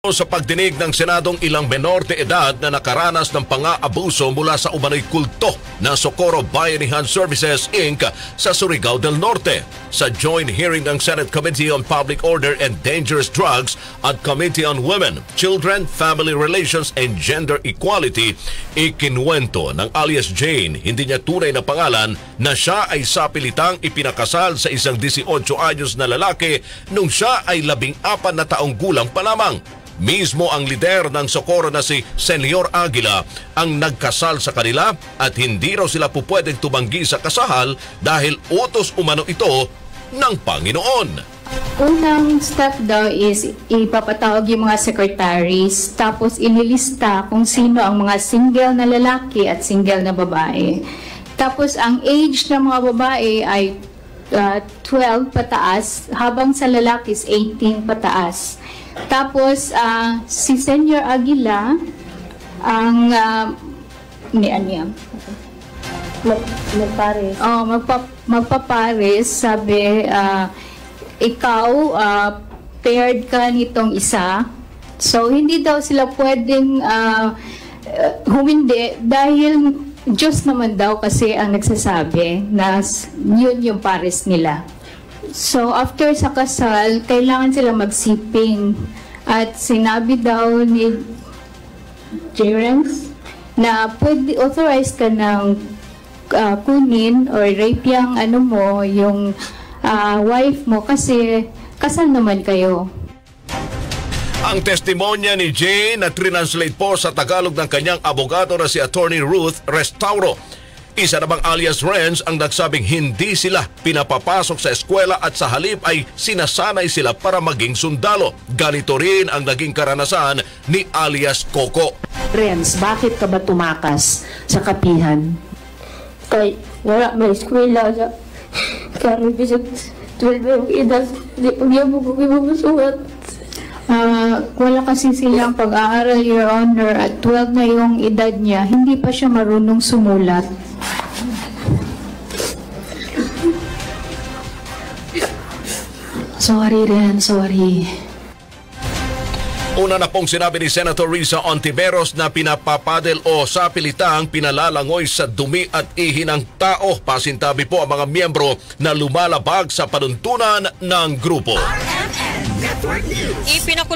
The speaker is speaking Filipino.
Sa pagdinig ng Senadong ilang menor de edad na nakaranas ng pang-aabuso mula sa umano'y kulto ng Socorro Bayanihan Services Inc. sa Surigao del Norte. Sa joint hearing ng Senate Committee on Public Order and Dangerous Drugs at Committee on Women, Children, Family Relations and Gender Equality, ikinuwento ng alias Jane, hindi niya tunay na pangalan, na siya ay sapilitang ipinakasal sa isang 18 anyos na lalaki nung siya ay 14 na taong gulang pa lamang. Mismo ang lider ng Socorro na si Senyor Aguila ang nagkasal sa kanila at hindi raw sila pupwedeng tumanggi sa kasal dahil utos umano ito ng Panginoon. Unang step daw is ipapatawag yung mga secretaries, tapos ililista kung sino ang mga single na lalaki at single na babae. Tapos ang age ng mga babae ay 12 pataas, habang sa lalaki is 18 pataas. Tapos si Senyor Aguila ang magpapares. Magpapares, sabi ikaw paired ka nitong isa. So hindi daw sila pwedeng humindi dahil Diyos naman daw kasi ang nagsasabi na yun yung pares nila. So, after sa kasal, kailangan sila magsiping. At sinabi daw ni Jerence na pwede authorized ka ng kunin or rape yung yung wife mo kasi kasal naman kayo. Ang testimonya ni Jane na trinanslate po sa Tagalog ng kanyang abogado na si Attorney Ruth Restauro. Isa namang alias Renz ang nagsabing hindi sila pinapapasok sa eskwela at sa halip ay sinasanay sila para maging sundalo. Ganito rin ang naging karanasan ni alias Coco. Renz, bakit ka ba tumakas sa kapihan? Kay wala may eskwela sa karon bisag 12 yung edad, di pagyamo ko masukat. Wala kasi silang pag-aaral, Your Honor, at 12 na yung edad niya, hindi pa siya marunong sumulat. Sorry, Ren, sorry. Una na pong sinabi ni Senator Risa Ontiveros na pinapapadel o sapilitang pinalalangoy sa dumi at ihi ng tao. Pasintabi po ang mga miyembro na lumalabag sa panuntunan ng grupo. RMN Network News.